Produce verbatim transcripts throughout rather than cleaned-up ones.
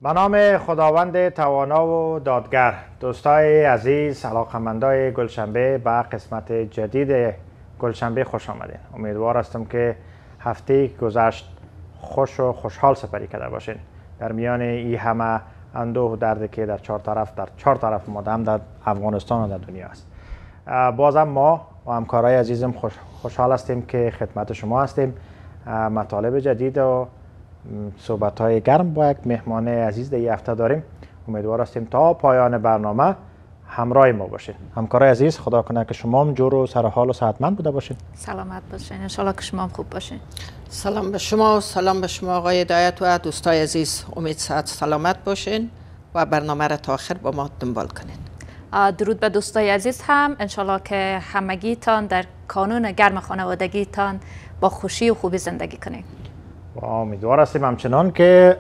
به نام خداوند توانا و دادگر. دوستای عزیز، علاقمندای گلشنبه، به قسمت جدید گلشنبه خوش آمدین. امیدوار هستم که هفته گذشت خوش و خوشحال سپری کرده باشین در میان این همه اندوه و دردی که در چهار طرف در چهار طرف ما هم در افغانستان و در دنیا است. بازم ما و همکارای عزیزم خوش خوشحال هستیم که خدمت شما هستیم. مطالب جدید و صحبت های گرم با یک مهمان عزیز در این هفته داریم. امیدوار هستیم تا پایان برنامه همراه ما باشید. همکارای عزیز، خدا کنه که شما هم جور و سرحال و صحتمند بوده باشید. سلامت باشین، ان شاءالله که شما هم خوب باشین. سلام به شما و سلام به شما آقای هدایت و دوستای عزیز. امید صحت سلامت باشین و برنامه را تا آخر با ما دنبال کنین. درود به دوستای عزیز هم، ان شاءالله که همگیتان در کانون گرم خانوادگیتان با خوشی و خوبی زندگی کنین. امیدوار هستیم همچنان که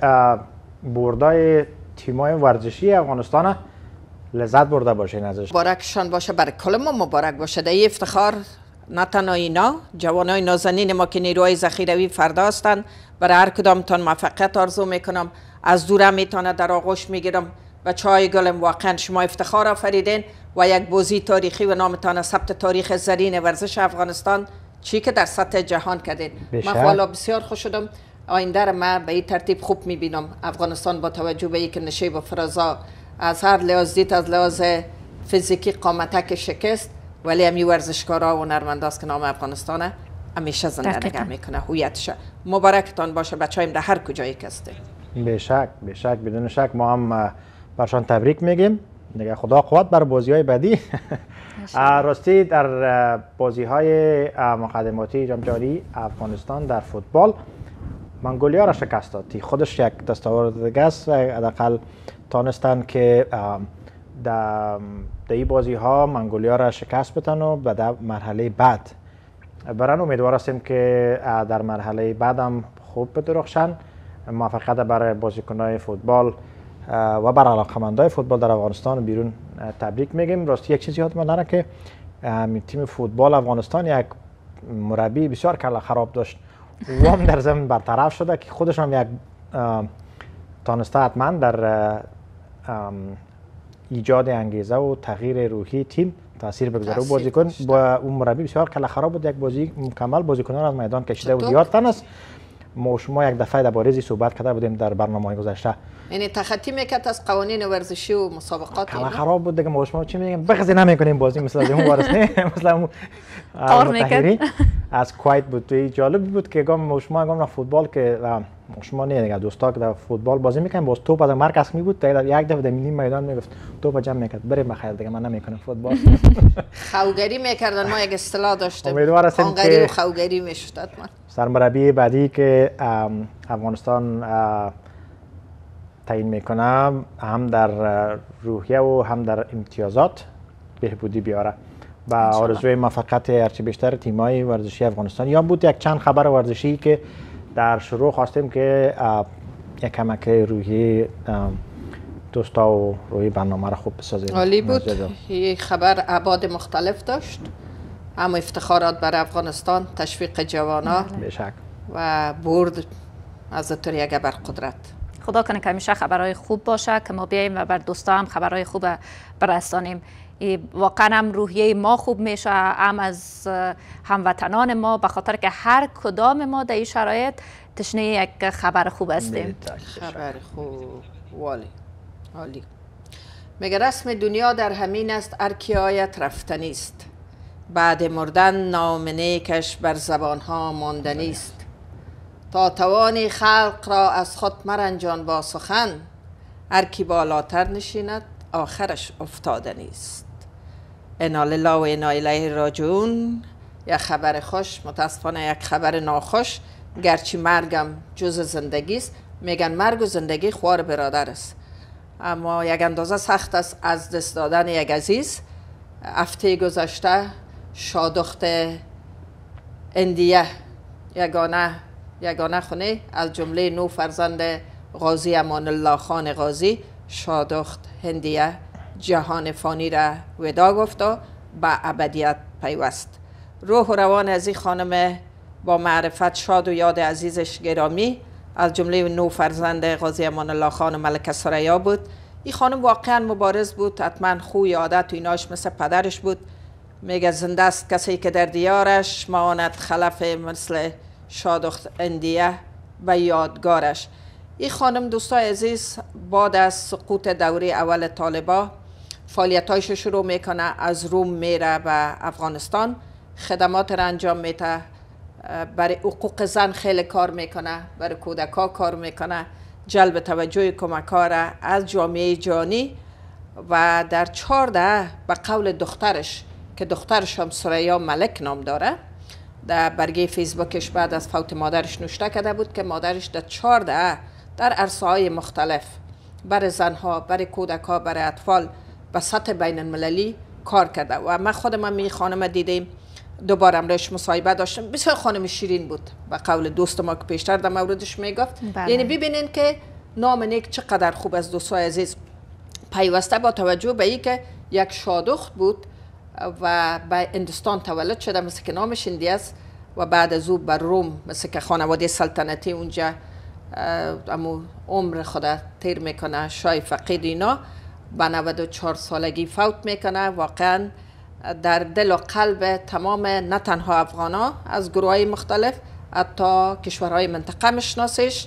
بردای تیمای ورزشی افغانستان لذت برده باشین ازش. مبارکشان باشه، برای کل ما مبارک باشه. در این افتخار نه تنها اینا، جوانای نازنین ما که نیروهای ذخیروی فردا هستند، برای هر کدامتان موفقیت آرزو میکنم. از دور میتونه در آغوش میگیرم و چای گلم، واقعا شما افتخار آفریدین و یک بازی تاریخی و نامتان ثبت تاریخ زرین ورزش افغانستان چی که در سطح جهان کردین. من والا بسیار خوش شدم. آینده را من به این ترتیب خوب میبینم. افغانستان با توجه به اینکه نشیب و فرازا از هر لحاظ دید، از لحاظ فیزیکی قامتک شکست، ولی همی ورزشکارا و هنرمنداست که نام افغانستان همیشه زنده نگه میکنه. هویتش مبارکتان باشه بچه‌ایم در هر کجایی که هستین. به شک به شک بدون شک ما هم برشان تبریک میگیم. دیگه خدا قوت بر بازی‌های بعدی. راستی در بازی‌های مقدماتی جام جهانی افغانستان در فوتبال منگولیا را شکست داد. خودش یک دستاورد دیگه است و حداقل تانستن که در این بازی‌ها منگولیا را شکست بدن و به در مرحله بعد برن. امیدوار هستیم که در مرحله بعد هم خوب بدرخشن. موفقیت برای بازیکن‌های فوتبال و برای علاقه‌مندای فوتبال در افغانستان بیرون تبریک میگیم. راستی یک چیزی یادم نره که تیم فوتبال افغانستان یک مربی بسیار کله خراب داشت و هم در زمین برطرف شده که خودش هم یک تانسته حتما در ایجاد انگیزه و تغییر روحی تیم تاثیر بگذاره. بازیکن با اون مربی بسیار کله خراب بود، یک بازی مکمل بازیکنان از میدان کشیده بود. یادتان است ما شما یک دفعه در بارزی صحبت کرده بودیم در برنامه‌های گذشته. یعنی تخطی میکرد از قوانین ورزشی و مسابقات. کلا خراب بود دیگه. ما شما چی میگیم بخزی نمیکنیم بازی مثل اون وارث مثل اون متحری از کویت بود. توی جالب بود که گام شما گام فوتبال که شما نه دیگه دوستا که در فوتبال بازی میکنن باز توپ از مرکز می بود تا یک دفعه در نیم میدان میگفت توپ جمع میکرد بره بخیر دیگه من نمیکنم فوتبال. خوگری میکردن. ما یک اصطلاح داشتیم، امیدوار هستیم خوگری و خوگری میشد. حتما سرمربی بعدی که افغانستان تعیین میکنه هم در روحیه و هم در امتیازات بهبودی بیاره و آرزوی موفقیت هرچی بیشتر تیم‌های ورزشی افغانستان. یا بود یک چند خبر ورزشی که در شروع خواستیم که یک کمک روحی دوستا و روی برنامه را خوب بسازیم. عالی بود. این خبر ابعاد مختلف داشت، هم افتخارات بر افغانستان، تشویق جوانا بشک و برد از طور یک ابرقدرت. خدا کنه که همیشه خبرهای خوب باشه که ما بیاییم و بر دوستا هم خبرهای خوب برسانیم. واقعا هم روحیه ما خوب میشه، هم از هموطنان ما، به خاطر که هر کدام ما در این شرایط تشنه یک خبر خوب هستیم. خبر خوب والی عالی. مگر رسم دنیا در همین است، هر کی آید رفتنی است، بعد مردن نام نیکش بر زبانها ماندنی است. تا توانی خلق را از خود مرنجان با سخن، هر کی بالاتر نشیند آخرش افتادنی است. انا لله و انا الیه راجعون. یک خبر خوش، متاسفانه یک خبر ناخوش، گرچه مرگم جز زندگی است. میگن مرگ و زندگی خوار برادر است، اما یک اندازه سخت است از دست دادن یک عزیز. هفته گذشته شادخت اندیه یگانه یگانه خونه از جمله نو فرزند غازی امان الله خان غازی، شادخت هندیه جهان فانی را ودا گفت و به ابدیت پیوست. روح و روان از این خانم با معرفت شاد و یاد عزیزش گرامی از جمله نو فرزند قاضی امان الله خان و ملکه ثریا بود. این خانم واقعا مبارز بود، حتما خوی عادت و ایناش مثل پدرش بود. میگه زنده است کسی که در دیارش ماند خلف مثل شادخت اندیه به یادگارش. این خانم دوستای عزیز بعد از سقوط دوره اول طالبا فعالیتایش شروع میکنه، از روم میره به افغانستان، خدمات را انجام میده، برای حقوق زن خیلی کار میکنه، برای کودکا کار میکنه، جلب توجه کمک‌ها را از جامعه جهانی. و در چهارده به قول دخترش که دخترش هم ثریا ملک نام داره، در برگه فیسبوکش بعد از فوت مادرش نوشته کرده بود که مادرش در چهارده در عرصه‌های مختلف برای زنها، برای کودک‌ها، برای اطفال به سطح بین المللی کار کرده. و من خودم می خانم دیدیم، دوباره امروز مصاحبه داشتم، بسیار خانم شیرین بود به قول دوست ما که پیشتر در موردش میگفت. یعنی ببینین که نام نیک چقدر خوب از دوستای عزیز پیوسته با توجه به این که یک شادخت بود و به هندوستان تولد شده مثل که نامش هندی است و بعد از او بر روم مثل که خانواده سلطنتی اونجا امو عمر خدا تیر میکنه، شاه فقید اینا به نود و چهار سالگی فوت میکنه. واقعا در دل و قلب تمام نه تنها افغانا از گروه‌های مختلف حتی کشورهای منطقه میشناسش.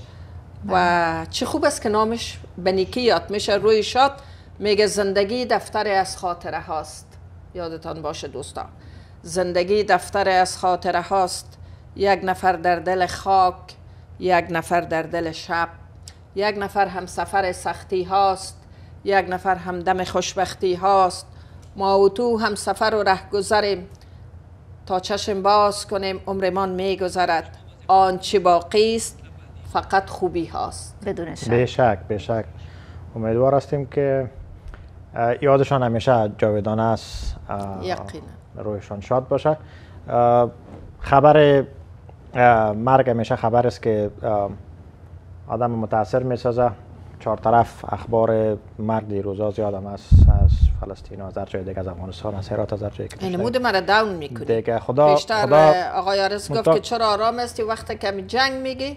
و چه خوب است که نامش به نیکی یاد میشه. روی شاد میگه زندگی دفتر از خاطره هاست. یادتان باشه دوستان، زندگی دفتر از خاطره هاست. یک نفر در دل خاک، یک نفر در دل شب، یک نفر هم سفر سختی هاست، یک نفر هم دم خوشبختی هاست. ما و تو هم سفر و ره گذریم، تا چشم باز کنیم عمرمان میگذرد. آنچه باقی است فقط خوبی هاست. بدون شک. به شک به شک. امیدوار هستیم که یادشان همیشه جاودانه است، یقینا رویشان شاد باشه. خبر مرگ همیشه خبر است که آدم متاثر میسازه. چهار طرف اخبار مرگ دیروزا زیادم است، از فلسطین، از هر جای دیگه، از افغانستان، از هرات، از هر جایی که این مود مرا داون میکنی دیگه. خدا بیشتر خدا آقای عارض گفت که چرا آرام هستی وقتی کمی جنگ میگی؟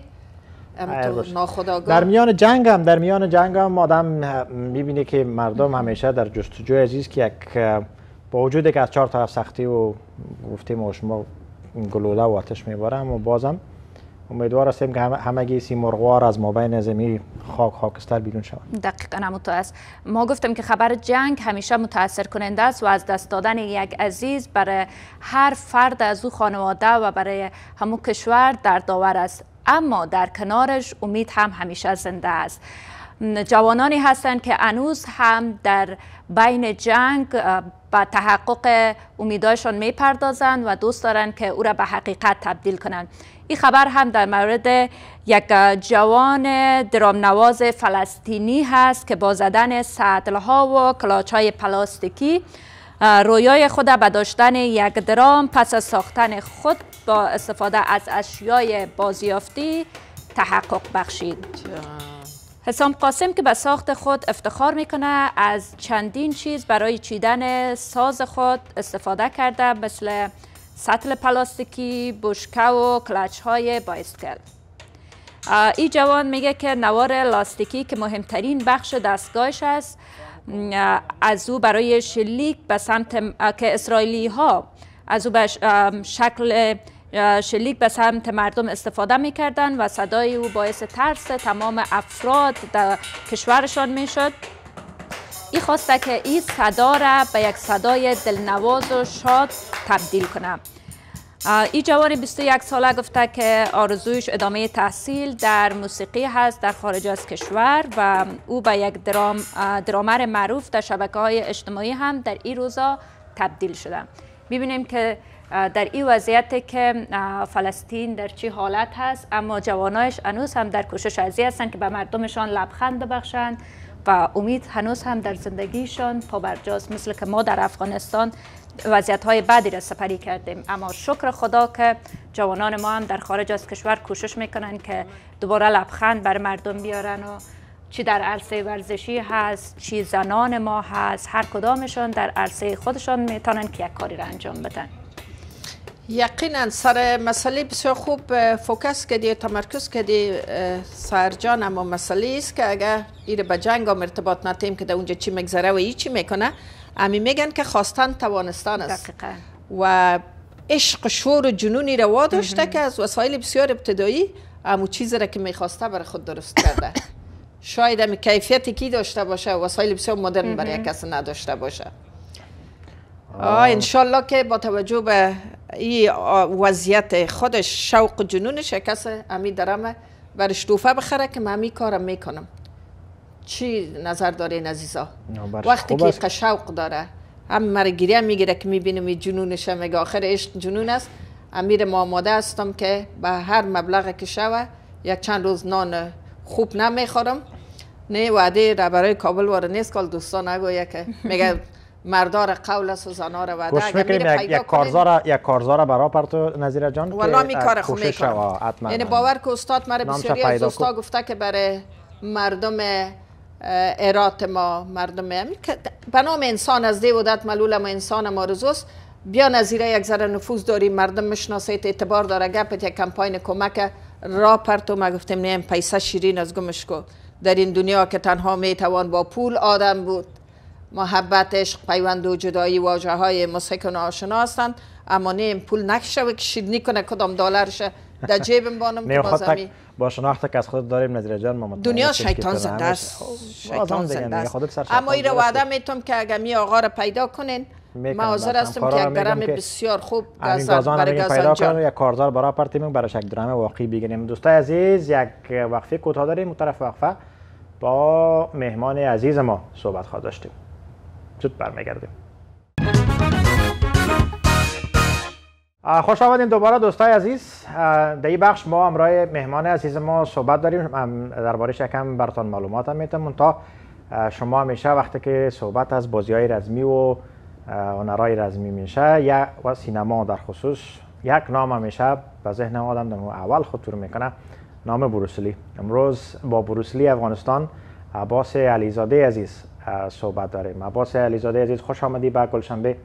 در میان جنگ هم در میان جنگ هم آدم میبینه که مردم همیشه در جستجوی عزیز که یک با وجود که از چهار طرف سختی و گفتیم و شما گلوله و آتش میباره، اما بازم امیدوار هستیم که همگی سیمرغوار از مابین زمین خاک خاکستر بیرون شوند. دقیقاً همونطور است. ما گفتیم که خبر جنگ همیشه متاثر کننده است و از دست دادن یک عزیز برای هر فرد از او خانواده و برای همون کشور دردآور است، اما در کنارش امید هم همیشه زنده است. جوانانی هستند که هنوز هم در بین جنگ به تحقق امیدهایشان میپردازند و دوست دارند که او را به حقیقت تبدیل کنند. این خبر هم در مورد یک جوان درامنواز فلسطینی هست که با زدن سطلها و کلاچهای پلاستیکی رویای خود به داشتن یک درام پس از ساختن خود با استفاده از اشیای بازیافتی تحقق بخشید. حسام قاسم که به ساخت خود افتخار میکنه، از چندین چیز برای چیدن ساز خود استفاده کرده، مثل سطل پلاستیکی، بشکه و کلچ های بایسکل. این جوان میگه که نوار لاستیکی که مهمترین بخش دستگاهش است، از او برای شلیک به سمت که اسرائیلی ها از او به شکل شلیک به سمت مردم استفاده میکردن و صدای او باعث ترس تمام افراد در کشورشان میشد. این خواسته که این صدا را به یک صدای دلنواز و شاد تبدیل کنه. این جوان بیست و یک ساله گفته که آرزویش ادامه تحصیل در موسیقی هست در خارج از کشور و او به یک درام درامر معروف در شبکه‌های اجتماعی هم در این روزا تبدیل شده. ببینیم که در این وضعیت که فلسطین در چی حالت هست، اما جوانایش هنوز هم در کوشش ازی هستند که به مردمشان لبخند ببخشند و امید هنوز هم در زندگیشان پابرجاست، مثل که ما در افغانستان وضعیت‌های بدی را سپری کردیم. اما شکر خدا که جوانان ما هم در خارج از کشور کوشش میکنن که دوباره لبخند بر مردم بیارن و چی در عرصه ورزشی هست، چی زنان ما هست، هر کدامشان در عرصه خودشان میتونن که یک کاری را انجام بدن. یقینا سر مسئله بسیار خوب فوکس کردی، تمرکز کردی سرجان. اما مسئله است که اگر ایره به جنگ هم ارتباط ندیم که در اونجا چی مگذره و ای چی میکنه، امی میگن که خواستن توانستان است. دقیقا. و عشق شور و جنونی روا داشته که از وسایل بسیار ابتدایی امو چیزی را که میخواسته برای خود درست کرده. شاید امی کیفیتی کی داشته باشه وسایل بسیار مدرن برای کسی نداشته باشه. آه انشالله که با توجه به این وضعیت خودش شوق و جنونش کسی امی درمه برش توفه بخره که من امی کارم میکنم. چی نظر دارین عزیزا؟ وقتی که که شوق داره هم مرا گریه میگیره که میبینم این جنونشه، میگه آخر عشق جنون است. امیر ما آماده هستم که به هر مبلغ که شوه یک چند روز نان خوب نمیخورم. نه وعده را برای کابل واره نیست که دوستان نگویه که میگه مردار قول است و زنار وعده. کوشش میکنیم یک کارزار یک کارزار برای پرتو نظیر جان که والله می کار خو میکنم. یعنی باور که استاد مرا بسیاری از دوستا گفته که برای مردم ایرات ما، مردم به نام انسان از دیودت ملول ما انسان ما رزوست، بیا نظیره یک ذره نفوذ داری، مردم مشناسیت، اعتبار داره، گپت یک کمپاین کمک را پرتو. ما گفتیم نیم پیسه شیرین از گمش کو در این دنیا که تنها میتوان با پول آدم بود. محبت، عشق، پیوند و جدایی واژه های مسکن و آشنا هستند، اما نیم پول نکشه و کشیدنی کنه کدام دلارشه در جیبم بانم که بازمی با شناخت که از خود داریم نظیر جان ما دنیا شیطان زنده است. شیطان زنده است. اما این رو وعده میتونم که اگر می آقا را پیدا کنین ما حاضر هستم که یک درم بسیار خوب گازان برای گازان جان یک کارزار برای پرتیمون برای یک درم واقعی بگیریم. دوستای عزیز یک وقفه کوتاه داریم، اون طرف وقفه با مهمان عزیز ما صحبت خواهد داشتیم. زود برمیگردیم. خوش آمدین دوباره دوستای عزیز. در این بخش ما همراه مهمان عزیز ما صحبت داریم، درباره شکم براتون معلومات هم میتونم. تا شما همیشه وقتی که صحبت از بازی‌های رزمی و هنرهای رزمی میشه یا و سینما در خصوص، یک نام همیشه به ذهن آدم در اول خطور میکنه، نام بروسلی. امروز با بروسلی افغانستان عباس علیزاده عزیز صحبت داریم. عباس علیزاده عزیز خوش آمدی به گلشنبه.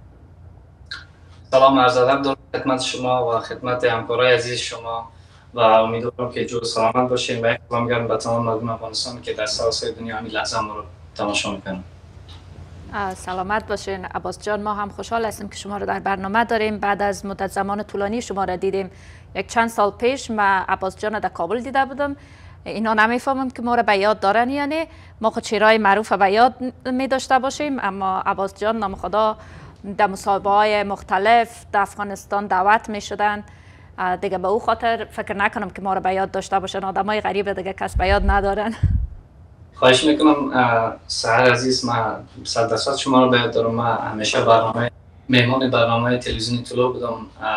سلام عرض ادب دارم خدمت شما و خدمت همکارای عزیز شما و امیدوارم که جور سلامت باشین و یک سلام گرم به تمام مردم افغانستان که در سراسر دنیا همین لحظه ما رو تماشا میکنن. سلامت باشین عباس جان. ما هم خوشحال هستیم که شما رو در برنامه داریم. بعد از مدت زمان طولانی شما را دیدیم. یک چند سال پیش من عباس جان در کابل دیده بودم. اینا نمیفهمم که ما را به یاد دارن یا نه. ما خود شعرهای معروف به یاد می داشته باشیم، اما عباس جان نام خدا در مسابقه های مختلف در افغانستان دعوت می شدن. دیگه به او خاطر فکر نکنم که ما را به یاد داشته باشن. آدمای غریب دیگه کس به یاد ندارن. خواهش میکنم سحر عزیز، من صد درصد شما رو به یاد دارم. من همیشه برنامه مهمان برنامه تلویزیونی طلوع بودم.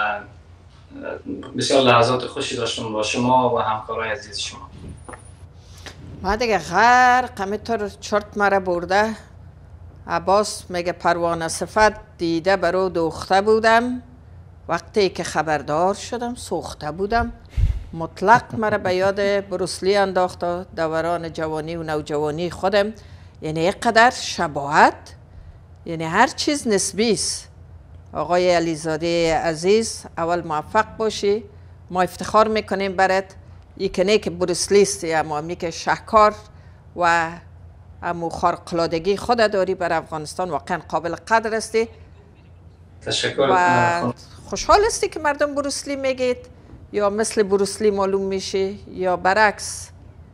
بسیار لحظات خوشی داشتم با شما و همکارای عزیز شما. ما دیگه غرق همینطور چرت مرا برده. عباس میگه پروانه صفت دیده برو دوخته بودم، وقتی که خبردار شدم سوخته بودم. مطلق مرا به یاد بروسلی انداخته دوران جوانی و نوجوانی خودم. یعنی اینقدر شباهت، یعنی هر چیز نسبی است. آقای علیزاده عزیز اول موفق باشی، ما افتخار میکنیم برات. یکی که بروسلی است، اما می که شهکار و امو خارق‌العادگی خود داری بر افغانستان واقعا قابل قدر استی. تشکر. و خوشحال استی که مردم بروسلی میگید یا مثل بروسلی معلوم میشه یا برعکس؟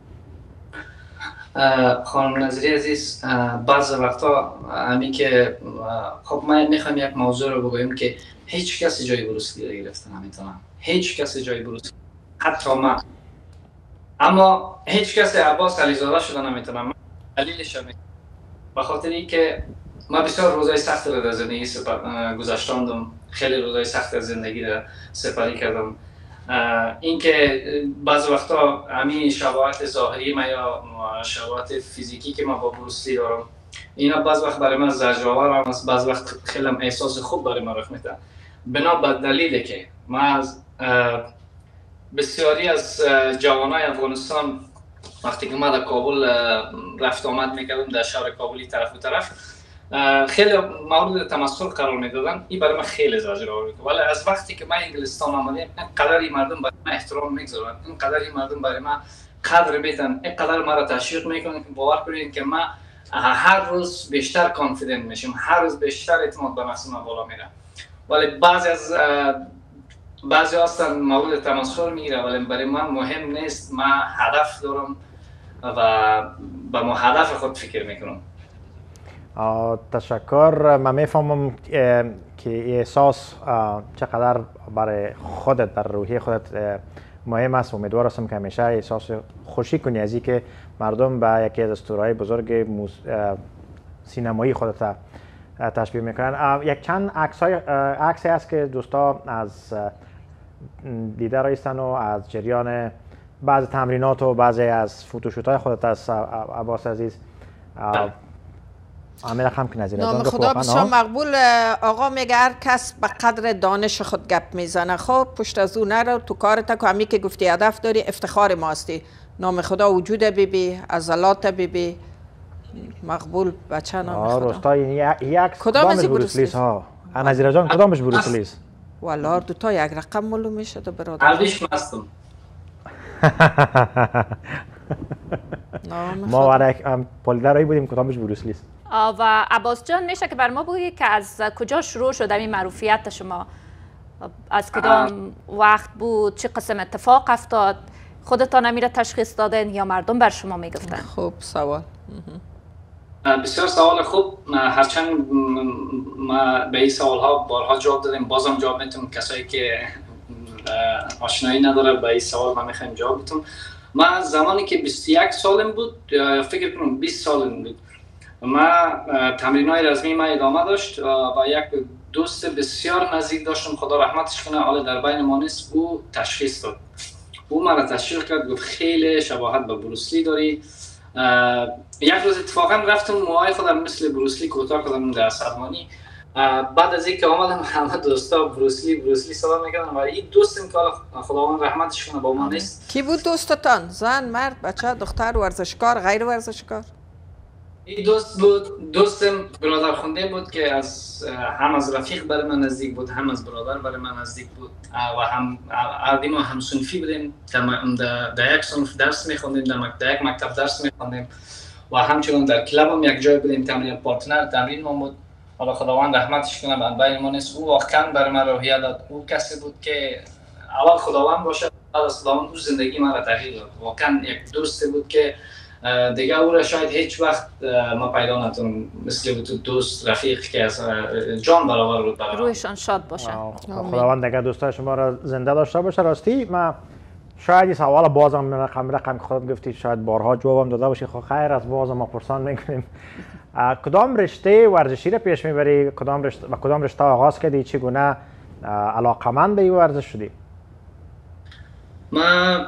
خانم نظری عزیز، بعض وقتا همی که خب ما میخوایم یک موضوع رو بگویم که هیچ کسی جای بروسلی رو گرفته نمیتونم، هیچ کسی جای بروسلی، حتی من. اما هیچ کسی عباس علیزاده شده نمیتونم. دلیلش هم به خاطر اینکه ما بسیار روزای سخت رو در زندگی گذشتاندم، خیلی روزای سخت از زندگی رو سپری کردم. اینکه بعض وقتا همین شباهت ظاهری ما یا شباهت فیزیکی که ما با بروسلی دارم، اینا بعض وقت برای من زجرآور هم است، بعض وقت خیلی احساس خوب برای من رخ میده. بنا به دلیلی که ما از بسیاری از جوانای افغانستان وقتی که ما در کابل رفت آمد میکردم، در شهر کابلی طرف و طرف، خیلی مورد تمسخر قرار میدادن. این برای من خیلی زجر آور بود. ولی از وقتی که من انگلستان آمدم اینقدر این مردم برای من احترام میگذارن، اینقدر این مردم برای من قدر میدن، اینقدر مرا تشویق میکنن که باور کنید که من هر روز بیشتر کانفیدنت میشم، هر روز بیشتر اعتماد به نفس من بالا میره. ولی بعضی از بعضی هستن مورد تمسخر میگیره، ولی برای من مهم نیست. من هدف دارم و به ما هدف خود فکر میکنم. تشکر. من میفهمم که احساس چقدر برای خودت، برای روحی خودت مهم است. امیدوار هستم که همیشه احساس خوشی کنی از اینکه مردم به یکی از اسطوره‌های بزرگ سینمایی خودت تشبیه میکنن. یک چند عکس های عکسی هست که دوستا از دیده رایستن و از جریان بعض تمرینات و بعضی از فوتوشوت های خودت از عباس عزیز. همه رقم که نظیر نام خدا بسیار مقبول. آقا میگه هر کس به قدر دانش خود گپ میزنه. خب پشت از اون نرو، تو کارت همی که گفتی هدف داری، افتخار ماستی. نام خدا وجود ببی، عضلات ببی، مقبول. بچه نام خدا راستا یک کدام از بروسلیس ها نظیر جان کدامش بروسلیس؟ والله دو تا یک رقم معلوم میشه تو برادر. عربیش مستم. ما ورک پولدرایی بودیم کدامش بروسلیس. و عباس جان میشه که بر ما بگی که از کجا شروع شد این معروفیت شما؟ از کدام وقت بود؟ چه قسم اتفاق افتاد؟ خودتان امیره تشخیص دادن یا مردم بر شما میگفتن؟ خوب سوال. بسیار سوال خوب. هرچند ما به این سوال ها بارها جواب دادیم، بازم جواب میتونم. کسایی که آشنایی نداره به این سوال من میخوایم جواب بدم. من زمانی که بیست و یک سالم بود، فکر کنم بیست سالم بود، ما تمرینای رزمی ما ادامه داشت و یک دوست بسیار نزدیک داشتم، خدا رحمتش کنه، حالا در بین ما نیست. او تشخیص داد، او مرا تشویق کرد، گفت خیلی شباهت به بروسلی داری. یک روز اتفاقا رفتم موهای خودم مثل بروسلی کوتاه کردم در سلمانی. بعد از اینکه آمدم همه دوستا بروسلی بروسلی سلام میکردن و این دوستم که خداوند رحمتش کنه با ما نیست. کی بود دوستتان؟ زن، مرد، بچه، دختر، ورزشکار، غیر ورزشکار؟ این دوست بود، دوستم برادر خونده بود که از هم از رفیق برای من نزدیک بود، هم از برادر برای من نزدیک بود و هم اردیم و هم صنفی بودیم. در, در یک صنف درس میخوندیم، در, در یک مکتب درس میخوندیم و همچنان در کلاب هم یک جای بودیم. تمرین پارتنر تمرین ما بود. حالا خداوند رحمتش کنه بر بین ما نیست. او واقعا برای من روحیه داد. او کسی بود که اول خداوند باشه، بعد از خداوند او زندگی من را تغییر داد. واقعا یک دوستی بود که دیگه او را شاید هیچ وقت ما پیدا نتونم مثل تو دوست رفیق که از جان برابر بود. روحشان شاد باشه. خداوند دیگه دوستای شما را زنده داشته باشه. راستی من شاید این سوال بازم رقم رقم که خودم گفتی شاید بارها جوابم داده باشی، خب خیر از بازم ما پرسان میکنیم. کدام رشته ورزشی را پیش میبری؟ کدام رشته و کدام رشته آغاز کردی؟ چگونه علاقمند به این ورزش شدی؟ من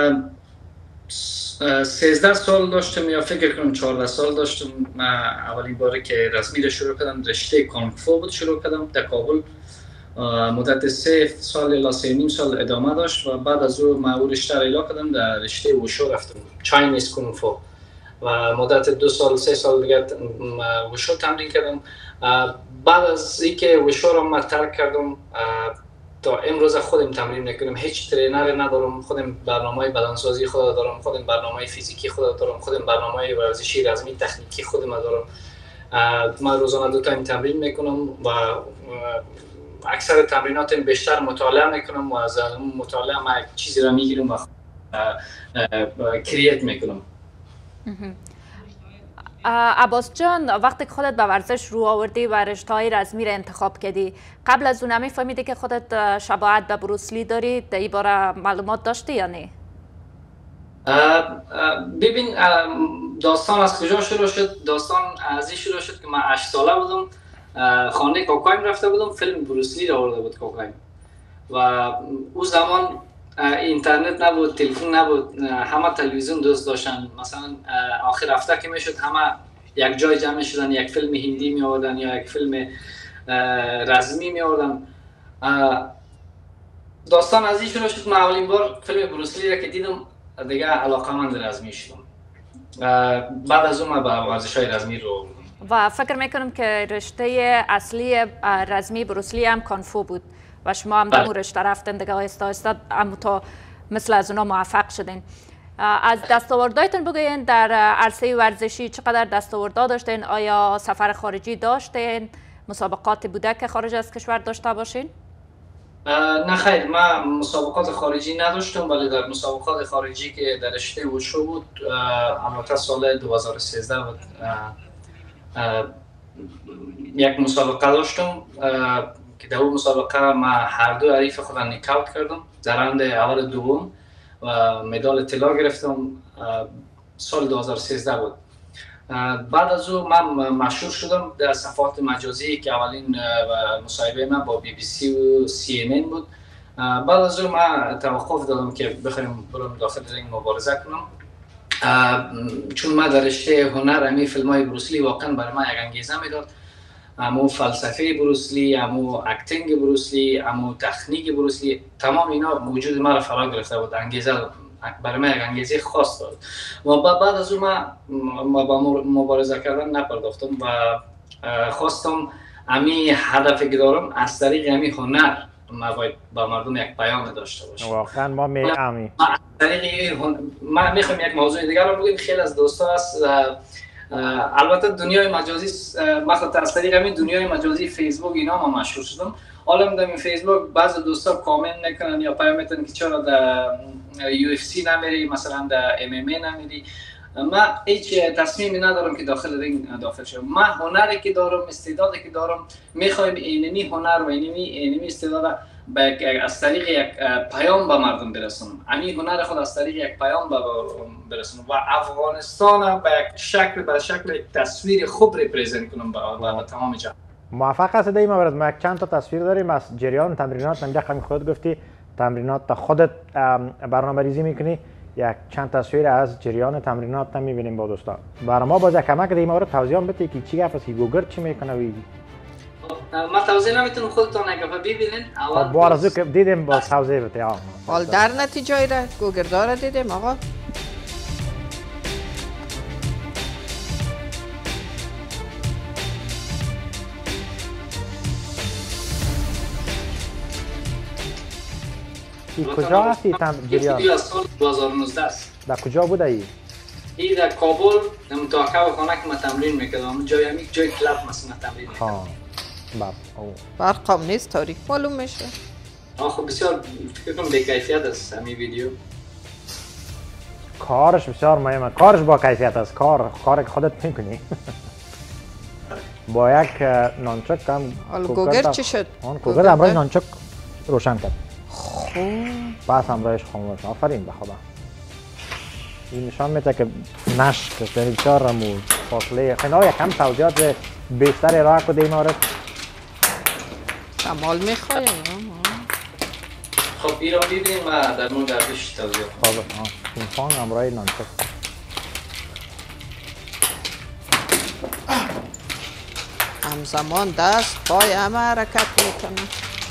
سیزده سال داشتم یا فکر کنم چهارده سال داشتم. من اولین باره که رسمی را شروع کردم رشته کانگفو بود شروع کردم در کابل. مدت سه سال الی سه نیم سال ادامه داشت و بعد از او من او رشته را اعلا کردم در رشته وشو رفتم، چاینیز کونگفو، و مدت دو سال سه سال دیگه وشو تمرین کردم. بعد از اینکه وشو را من ترک کردم تا امروز خودم تمرین میکنم، هیچ ترینر ندارم، خودم برنامه بدنسازی خودم دارم، خودم برنامه فیزیکی خودم دارم، خودم برنامه ورزشی رزمی تکنیکی خودم دارم. من روزانه دو تایم تمرین میکنم و اکثر تمریناتم بیشتر مطالعه میکنم و از اون مطالعه من چیزی را میگیرم و کرییت میکنم. عباس جان، وقتی که خودت به ورزش رو آوردی و رشته‌های رزمی را انتخاب کردی، قبل از اون میفهمیدی که خودت شباهت به بروسلی داری؟ در این باره معلومات داشتی یا نه؟ ببین داستان از کجا شروع شد؟ داستان از این شروع شد که من هشت ساله بودم، خانه کاکایم رفته بودم، فیلم بروسلی را آورده بود کاکایم و او زمان اینترنت نبود، تلفن نبود، همه تلویزیون دوست داشتن. مثلا آخر هفته که میشد همه یک جای جمع شدن، یک فیلم هندی می آوردن یا یک فیلم رزمی می آوردن. داستان از این شروع شد. من اولین بار فیلم بروسلی را که دیدم دیگه علاقه‌مند رزمی شدم. بعد از اون من به ورزش‌های رزمی رو آوردم. و فکر میکنم که رشته اصلی رزمی بروسلی هم کانفو بود و شما هم در اون رشته رفتین دیگه آهسته آهسته اما تا مثل از اونا موفق شدین. از دستاوردهایتون بگوین در عرصه ورزشی چقدر دستاوردها داشتین؟ آیا سفر خارجی داشتین؟ مسابقات بوده که خارج از کشور داشته باشین؟ نه خیر، من مسابقات خارجی نداشتم، ولی در مسابقات خارجی که در رشته وشو بود البته سال دو هزار و سیزده بود یک مسابقه داشتم که در اون مسابقه من هر دو حریف خود نکاوت کردم در راند اول دوم و مدال طلا گرفتم. سال دو هزار و سیزده بود. بعد از او من مشهور شدم در صفحات مجازی که اولین مصاحبه من با بی بی سی و سی ان ان بود. بعد از او من توقف دادم که بخوایم برم داخل رنگ مبارزه کنم، چون من در رشته هنر امی فیلم های بروسلی واقعا برای من یک انگیزه میداد. امو فلسفه بروسلی، امو اکتینگ بروسلی، امو تکنیک بروسلی، تمام اینا موجود من را فرا گرفته بود. انگیزه برای من یک انگیزه خاص داد و بعد از اون من با مبارزه کردن نپرداختم و خواستم امی هدفی که دارم از طریق امی هنر ما باید با مردم یک پیام داشته باشیم. واقعا ما می امی ما از طریق هن... ما میخوایم یک موضوع دیگر رو بگیم. خیلی از دوستا هست البته دنیای مجازی، مثلا از طریق همین دنیای مجازی فیسبوک اینا ما مشهور شدم. حالا در این فیسبوک بعضی دوستا کامنت میکنن یا پیام میدن که چرا در یو اف سی نمیری، مثلا در ام ام ای نمیری. من هیچ تصمیمی ندارم که داخل رینگ داخل شم. من هنری که دارم، استعدادی که دارم، میخوایم اینمی هنر و اینمی اینمی استعداد از طریق یک پیام به مردم برسونم. همین هنر خود از طریق یک پیام به برسونم و افغانستان به یک شکل به شکل تصویر خوب رپرزنت کنم به تمام جهان. موفق هستید این مورد؟ ما یک چند تا تصویر داریم از جریان تمرینات. نمیده خمی خود گفتی تمرینات تا خودت برنامه‌ریزی میکنی، یک چند تصویر از جریان تمرینات هم میبینیم با دوستان. برای ما باز یک کمک ده این مورد توضیح بده که چی گفت است که گوگل چی میکنه و ما توضیح نمیتونم خودتون نگه ببینین. اول بارزو که دیدیم با توضیح بده. حال در نتیجه را گوگل داره دیدیم آقا. ای کجا هستی تم جریان؟ این سال دو هزار و نوزده است. در کجا بوده ای؟ این در کابل، در متوقع خانه که من تمرین میکردم. جای همی جای کلاب مثلا تمرین میکردم. ها. باب. او. برقم نیست، تاریک معلوم میشه. آخه بسیار فکر کنم بی کیفیت است همین ویدیو. کارش بسیار مهمه. کارش با کیفیت است. کار کار که خودت میکنی. با یک نانچک هم گوگل چی شد؟ اون گوگل امروز نانچک روشن کرد. خوب. پس همراهش خاموش. آفرین به خدا. این نشان میده که نشت یعنی بسیار رمو فاصله خیلی یکم توضیحات بیشتر ارائه کده این مورد. کمال میخوایم. خب این را ببینیم و در مورد درش توضیح خب این فان همراه نانچک. همزمان دست پای همه حرکت میکنه.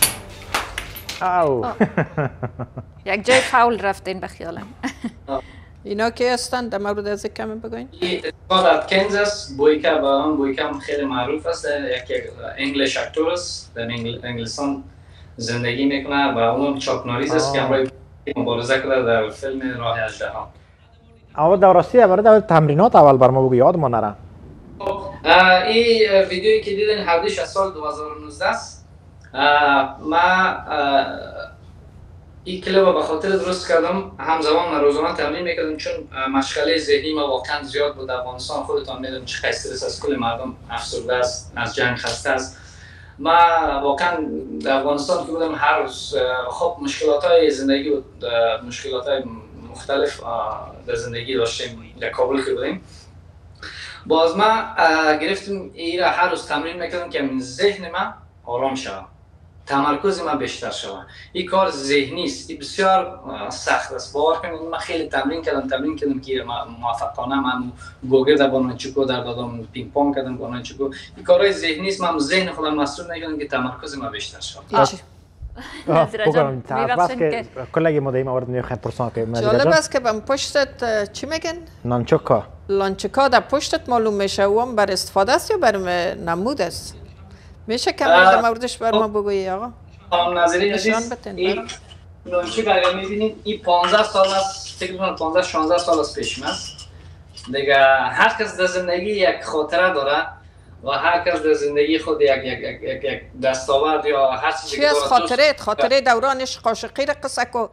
او یک جای فاول رفتین به خیالم. اینا که هستند در مورد از کمی بگوین؟ این اتفاق در کنزاس، بویکا با هم بویکا هم خیلی معروف است. یک انگلیش اکتور است، در انگلستان زندگی میکنه و اون چاک نوریز است که همراه مبارزه کرده در فیلم راه اژدها. اول درستی برای تمرینات اول بر ما بگو یاد ما نره. این ویدیویی که دیدین حدودش از سال دو هزار و نوزده است. ما این کلیپ به خاطر درست کردم، همزمان من روزانه تمرین میکردم چون مشغله ذهنی ما واقعا زیاد بود. افغانستان خودتان میدونید چه استرس از کل مردم افسرده است، از جنگ خسته است. ما واقعا در افغانستان که بودم هر روز خب مشکلات های زندگی و مشکلات های مختلف در زندگی داشتیم. در کابل که بودیم باز ما گرفتیم این را هر روز تمرین میکردم که من ذهن من آرام شود، تمرکز من بیشتر شود. این کار ذهنی است، این بسیار سخت است. باور کنید من خیلی تمرین کردم تمرین کردم که موفقانه من گوگل در بانوچکو در دادم، پینگ پونگ کردم بانوچکو. این کارهای ذهنی است. من ذهن خودم مسئول نکردم که تمرکز من بیشتر شود. بگم بس که کلی مدام آورد میخواد پرسان که جالب است که بهم پشتت چی میگن؟ نانچوکا. لانچکا در پشتت معلوم میشه و هم بر استفاده است یا بر نمود است؟ میشه کم در موردش بر ما بگویی آقا؟ خانم ناظرین عزیز، این لانچک اگر میبینید این پانزده سال است، فکر کنم پانزده شانزده سال از پیش است دیگه. هر کس در زندگی یک خاطره داره و هر کس در زندگی خود یک یک یک یک, یک دستاورد یا هر چیزی چی از خاطره خاطره دوران عشق عاشقی را قصه کو؟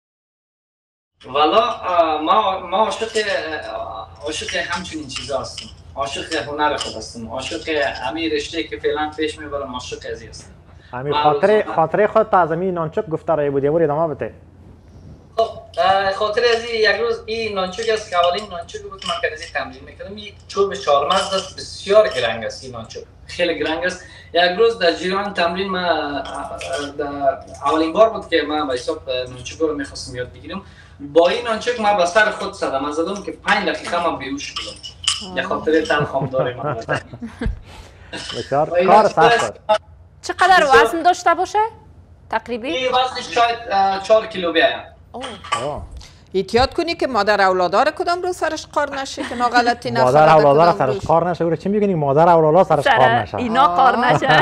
والا ما ما عاشق عاشق همچنین چیزا هستیم، عاشق هنر خود هستیم، عاشق همین رشته که فعلا پیش میبرم، عاشق ازی هستیم. همین خاطره خاطره خود تا از همین نانچوک گفته رایی بود، یه بار ادامه بده. خب خاطر از یک روز این نانچوک است که اولین نانچوک بود که من کنیزی تمرین میکردم. این چوب چهارمزد است، بسیار گرنگ است این نانچوک، خیلی گرنگ است. یک روز در جریان تمرین من اولین بار بود که من به حساب نانچوک رو میخواستم یاد بگیرم. با این نانچوک من به سر خود صدمه زدم که پنج دقیقه من بیهوش بودم. یک خاطره تلخ داره من. بسیار کار سخت. چقدر وزن داشته باشه؟ تقریبی؟ این وزنش شاید چهار کیلو بیاید. احتیاط کنی که مادر اولادار کدام رو سرش قار نشه که نا غلطی نخوره. مادر اولادار سرش قار نشه. چی میگنی مادر اولادار سرش قار نشه؟ اینا قار نشه.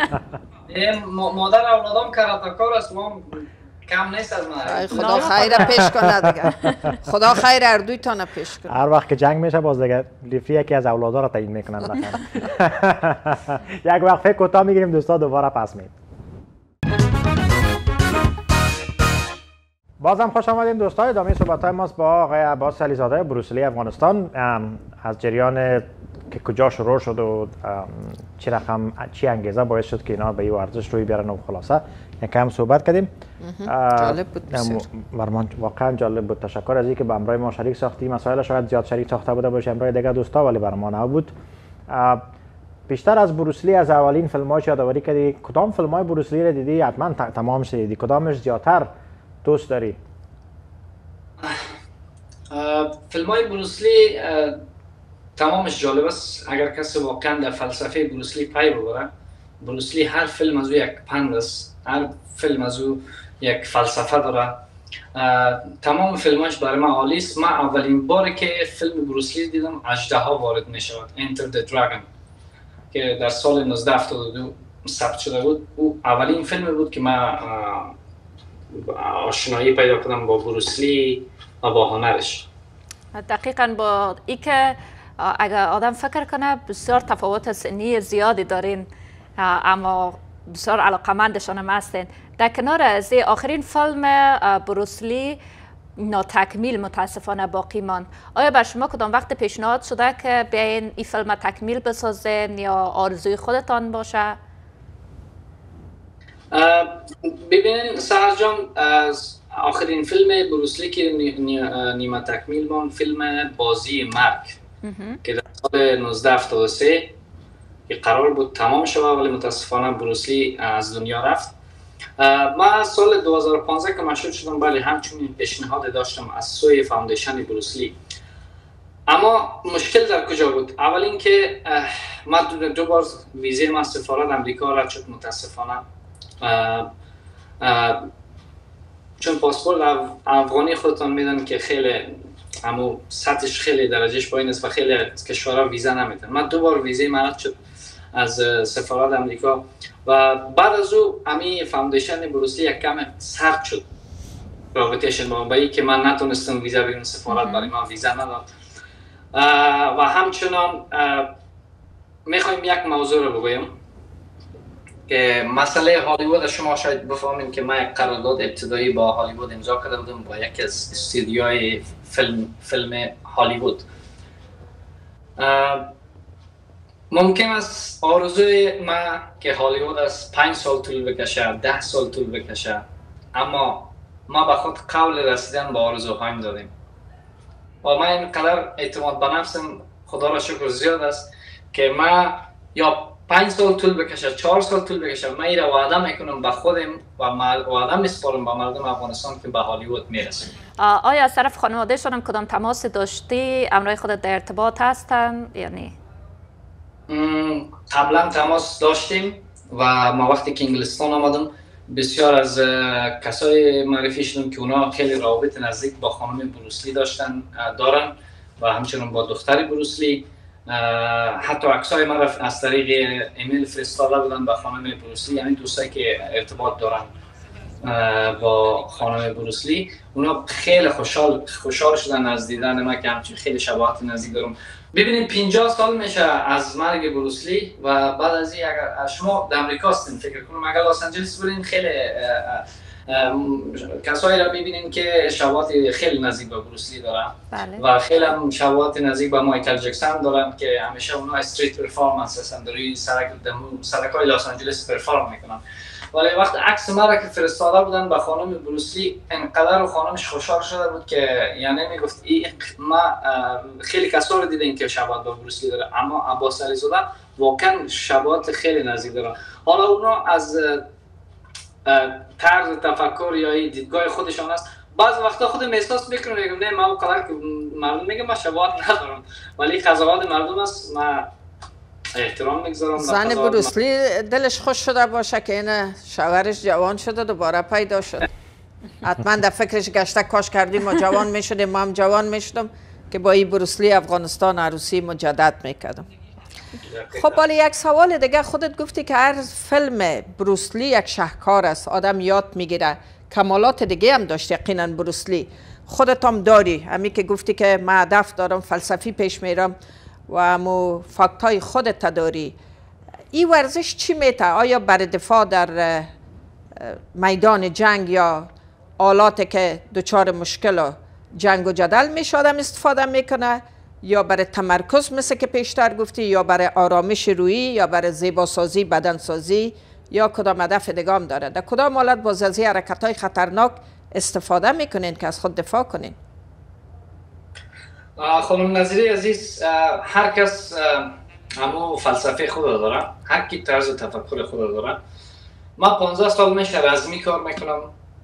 مادر اولادام کراتکار است و کم نیست از من. خدا خیر پیش کنه دیگه. خدا خیر هر دوی تانه پیش کنه. هر وقت که جنگ میشه باز دیگه لیفی یکی از اولادار رو تعیین میکنن. یک وقفه کوتاه میگیریم دوستا، دوباره پس میاد. بازم خوش آمدین دوستان. ادامه صحبت‌های ماست با آقای عباس علیزاده بروسلی افغانستان از جریان که کجا شروع شد و چی رقم چی انگیزه باعث شد که اینا به این ورزش روی بیارن و خلاصه یکم صحبت کردیم. جالب بود بسیار. برمان واقعا جالب بود. تشکر از اینکه به همراه ما شریک ساختی. مسائل شاید زیاد شریک ساخته بوده باشه همراه دیگه دوستا، ولی برای ما نبود. بیشتر از بروسلی از اولین فیلم‌هاش یادآوری کردی. کدام فیلم‌های بروسلی رو دیدی؟ حتما تمامش دیدی. کدامش زیادتر دوست داری؟ فیلم های بروسلی تمامش جالب است. اگر کسی واقعا در فلسفه بروسلی پی ببره، بروسلی هر فیلم از او یک پند است، هر فیلم از او یک فلسفه داره. تمام فیلماش برای من عالی است. من اولین باری که فیلم بروسلی دیدم اژدها وارد می شود، Enter the Dragon، که در سال نوزده هفتاد و دو ثبت شده بود. او اولین فیلم بود که من آشنایی پیدا کردم با بروسلی و با هنرش. دقیقاً با ای که اگر آدم فکر کنه بسیار تفاوت سنی زیادی دارین اما بسیار علاقمندشان هم هستین. در کنار از آخرین فیلم بروسلی ناتکمیل متاسفانه باقی ماند. آیا بر شما کدام وقت پیشنهاد شده که بیاین این فیلم تکمیل بسازین یا آرزوی خودتان باشه؟ ببینین سهر جان، از آخرین فیلم بروسلی که نیمه تکمیل ماند فیلم بازی مرگ که در سال نوزده هفتاد و سه که قرار بود تمام شود ولی متاسفانه بروسلی از دنیا رفت. من سال دو هزار و پانزده که مشهور شدم بله همچنین پیشنهاد داشتم از سوی فاوندیشن بروسلی. اما مشکل در کجا بود؟ اول اینکه من دو, دو بار ویزه من سفارت امریکا رد شد متاسفانه. آه آه چون پاسپورت افغانی خودتان میدن که خیلی همو سطحش خیلی درجهش پایین است و خیلی از کشورها ویزا نمیدن. من دو بار ویزه مرد شد از سفارت امریکا و بعد از او امی فاوندیشن بروسلی یک کم سرد شد رابطهشون با من، که من نتونستم ویزا بگیرم، سفارت برای من ویزا نداد. و همچنان میخوایم یک موضوع رو بگویم که مسئله هالیوود. شما شاید بفهمین که من یک قرارداد ابتدایی با هالیوود امضا کرده بودم با یکی از استودیوهای فیلم فیلم هالیوود. ممکن است آرزوی من که هالیوود از پنج سال طول بکشه، ده سال طول بکشه، اما ما به خود قول رسیدن به آرزوهایم دادیم و من اینقدر اعتماد به نفسم خدا را شکر زیاد است که من یا پنج سال طول بکشه، چهار سال طول بکشه، من این را وعده میکنم به خودم و وعده میسپارم به مردم افغانستان که به هالیوود میرسیم. آیا از طرف خانواده شدم کدام تماس داشتی؟ امرای خودت در ارتباط هستن یا نه؟ قبلا تماس داشتیم و ما وقتی که انگلستان آمدم بسیار از کسای معرفی شدم که اونا خیلی روابط نزدیک با خانم بروسلی داشتن دارن و همچنین با دختر بروسلی. حتی عکسای من از طریق ایمیل فرستاده بودن به خانم بروسلی، یعنی دوستایی که ارتباط دارن با خانم بروسلی، اونا خیلی خوشحال خوشحال شدن از دیدن من که همچنین خیلی شباهت نزدیک دارم. ببینید پنجاه سال میشه از مرگ بروسلی و بعد از این اگر شما در امریکا هستین فکر کنم اگر لس آنجلس برین خیلی کسایی را ببینین که شباهت خیلی نزدیک به بروسلی دارن. بله. و خیلی هم شباهت نزدیک به مایکل جکسون دارن که همیشه اونا استریت پرفورمنس هستن، داری سرک سرکای لس آنجلس پرفورم میکنن. ولی وقت عکس ما را که فرستاده بودن به خانم بروسلی انقدر و خانمش خوشحال شده بود که یعنی میگفت ای ما خیلی کسا رو دیدیم که شباهت به بروسلی داره، اما عباس علیزاده واقعا شباهت خیلی نزدیک داره. حالا اونا از طرز تفکر یا دیدگاه خودشان است. بعض وقتا خودم احساس میکنم میگم نه ما اونقدر که مردم میگم ما شباهت ندارم، ولی قضاوت مردم است ما احترام میگذارم. زن بروسلی دلش خوش شده باشه که این شوهرش جوان شده دوباره پیدا شد. حتما در فکرش گشته کاش کردیم ما جوان میشدیم، ما هم جوان میشدم که با این بروسلی افغانستان عروسی مجدد میکردم. خب ولی یک سوال دیگه، خودت گفتی که هر فیلم بروسلی یک شهکار است، آدم یاد میگیره. کمالات دیگه هم داشت یقینا بروسلی، خودت هم داری، همین که گفتی که من هدف دارم فلسفی پیش میرم و همو فاکتای خودت داری. این ورزش چی میته؟ آیا برای دفاع در میدان جنگ یا آلاتی که دچار مشکل و جنگ و جدل میشه آدم استفاده میکنه، یا برای تمرکز مثل که پیشتر گفتی، یا برای آرامش روحی، یا برای زیباسازی بدنسازی، یا کدام هدف دیگه هم داره؟ در کدام حالت باز از این حرکت‌های خطرناک استفاده میکنین که از خود دفاع کنین؟ خانم نظیری عزیز، هر کس همو فلسفه خود داره، هر کی طرز تفکر خود داره. ما پانزده سال میشه رزمی کار میکنم.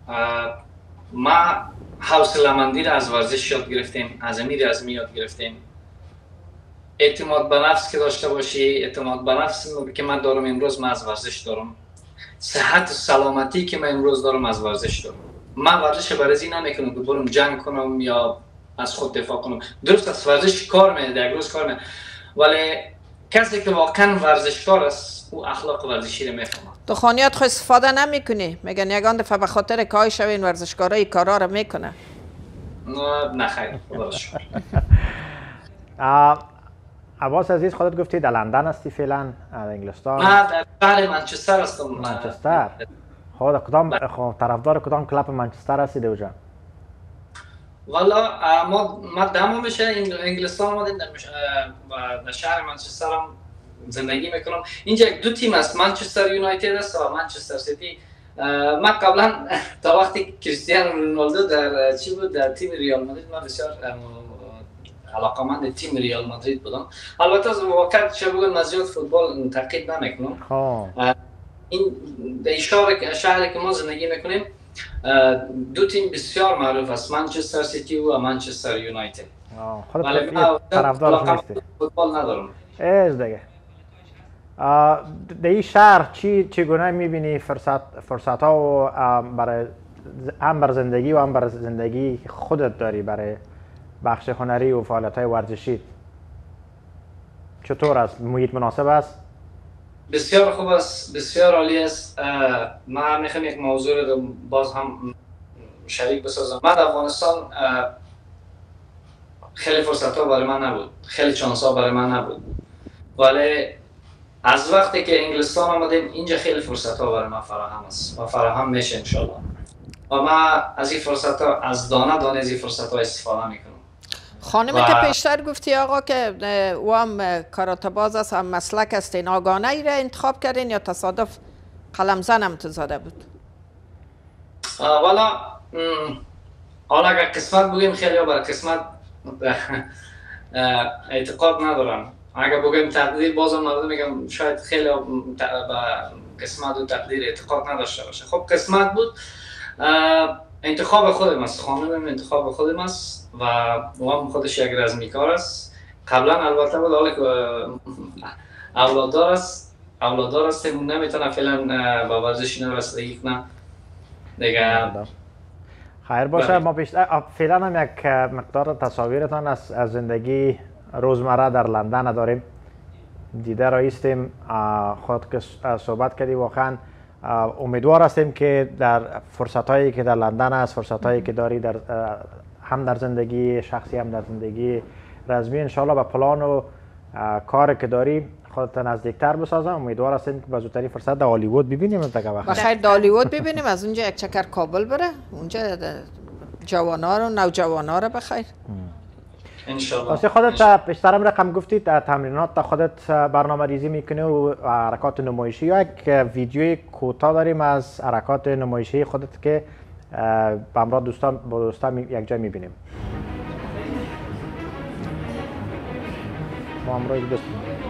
ما حوصله‌مندی را از ورزش یاد گرفتیم، از امیر رزمی یاد گرفتیم. اعتماد به نفس که داشته باشی، اعتماد به نفس که من دارم امروز من از ورزش دارم. صحت و سلامتی که من امروز دارم از ورزش دارم. من ورزش برای نمیکنم که برم جنگ کنم یا از خود دفاع کنم. درست است ورزش کار میده، یک روز کار میده، ولی کسی که واقعا ورزشکار است او اخلاق ورزشی رو میفهمه. تو خانیات خود استفاده نمیکنی؟ میگن یگان دفعه به خاطر کاهی شوین ورزشکارای کارا رو میکنه. نه خیر، خدا شکر. عباس عزیز، خودت گفتی در لندن هستی فعلا، در انگلستان؟ من در شهر منچستر هستم. منچستر. خب کدام خب طرفدار کدام کلاب منچستر هستی دوجا؟ والا ما ما دم میشه انگلستان اومدیم در شهر منچستر هم زندگی میکنم. اینجا دو تیم است، منچستر یونایتد است و منچستر سیتی. من قبلا تا وقتی کریستیانو رونالدو در چی بود در تیم ریال مادرید، من بسیار علاقه‌مند تیم ریال مادرید بودم. البته از واقعا چه بگم من زیاد فوتبال تقلید نمیکنم. خب این اشاره شهری که ما زندگی میکنیم دو تیم بسیار معروف است، منچستر سیتی و منچستر یونایتد. ولی من طرفدارش نیستی؟ فوتبال ندارم. ایش دیگه. در این شهر چی چگونه میبینی فرصت فرصت ها و برای هم بر زندگی و هم بر زندگی خودت داری برای بخش هنری و فعالیت های ورزشی؟ چطور است؟ محیط مناسب است؟ بسیار خوب است، بسیار عالی است. من میخوام یک موضوع رو باز هم شریک بسازم. من در افغانستان خیلی فرصت ها برای من نبود، خیلی چانس ها برای من نبود، ولی از وقتی که انگلستان آمدیم اینجا خیلی فرصت ها برای من فراهم است و فراهم میشه انشالله. و من از این فرصت ها از دانه دانه از این فرصت ها استفاده میکنم. خانمی و... که پیشتر گفتی آقا که او هم کاراته باز است، هم مسلک است، این آگانه ای را انتخاب کردین یا تصادف قلم زن هم تو زده بود؟ والا حالا اگر قسمت بگیم خیلی ها برای قسمت اعتقاد ندارم. اگر بگیم تقدیر بازم مردم میگم شاید خیلی به قسمت و تقدیر اعتقاد نداشته باشه. خب قسمت بود، انتخاب خودم است، خانمم انتخاب خودم است و او هم خودش یک رزمی کار است. قبلا البته بود، حالا که اولاددار است اولاددار است نمیتونه فعلا با ورزش اینا رسیدگی کنه دیگه. خیر باشه. بله. ما بیشتر فعلا هم یک مقدار تصاویرتان از از زندگی روزمره در لندن داریم. دیده رایستیم، خود که صحبت کردی، واقعا امیدوار هستیم که در فرصت هایی که در لندن است، فرصت هایی که داری در هم در زندگی شخصی هم در زندگی رسمی، انشالله به پلان و کار که داری خودت نزدیکتر بسازم. امیدوار هستیم که به زودتری فرصت در هالیوود ببینیم. بخیر در هالیوود ببینیم، از اونجا یک چکر کابل بره، اونجا جوانا رو نوجوانا رو بخیر انشالله. واسه خودت بیشترم رقم گفتید تمرینات تا خودت برنامه ریزی میکنی و حرکات نمایشی، یا یک ویدیوی کوتاه داریم از حرکات نمایشی خودت که با همراه دوستان با دوستان یک جای میبینیم. ما همراه دوست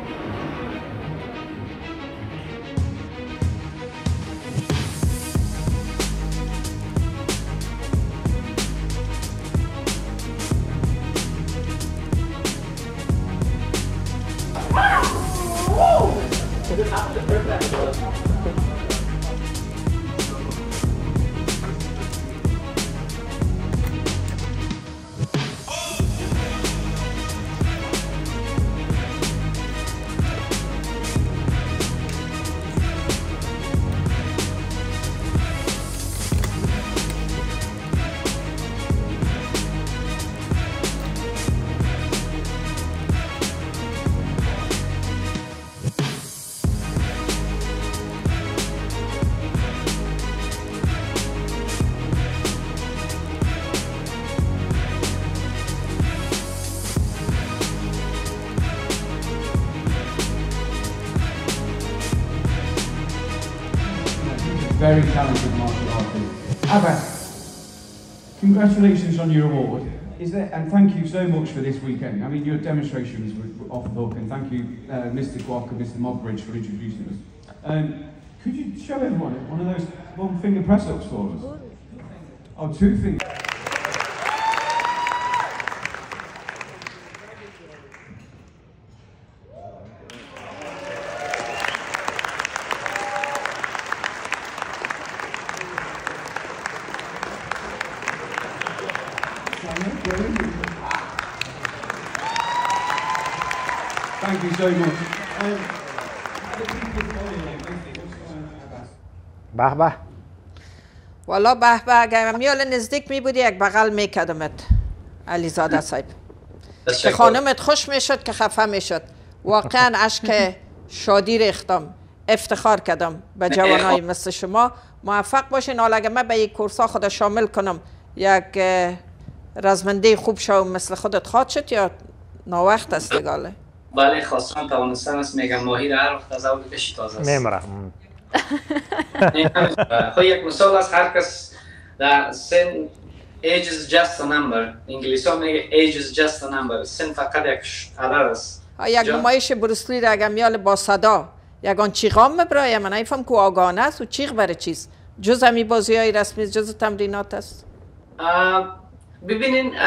Very talented martial artist. Abbas, congratulations on your award. Is there, and thank you so much for this weekend. I mean, your demonstrations were off the hook, and thank you, uh, Mister Guac and Mister Mogbridge, for introducing us. Um, could you show everyone one of those one finger press ups for us? Oh, two fingers. Thank you so much. به به. والا به به، اگر میال نزدیک می بودی یک بغل میکردمت علیزاده صاحب، که خانمت خوش میشد که خفه میشد. واقعا اشک شادی ریختم، افتخار کردم به جوانای مثل شما. موفق باشین. حالا اگه من به یک کورسا خود شامل کنم، یک رزمنده خوب شو مثل خودت خواهد شد یا ناوقت است دیگه؟ بله خواستم توانستن است. میگم ماهی را هر وقت از اول بکشی تازه است. میمرم. خب یک مثال از هر کس در سن age is just a number. انگلیسی ها میگه age is just a number. سن فقط یک عدد است. یک نمایش بروسلی را اگر میال با صدا یگان چیغام مبرای من ایفهم که آگانه است و چیغ برای چیز جز همی بازی های رسمی، جز تمرینات است. ببینین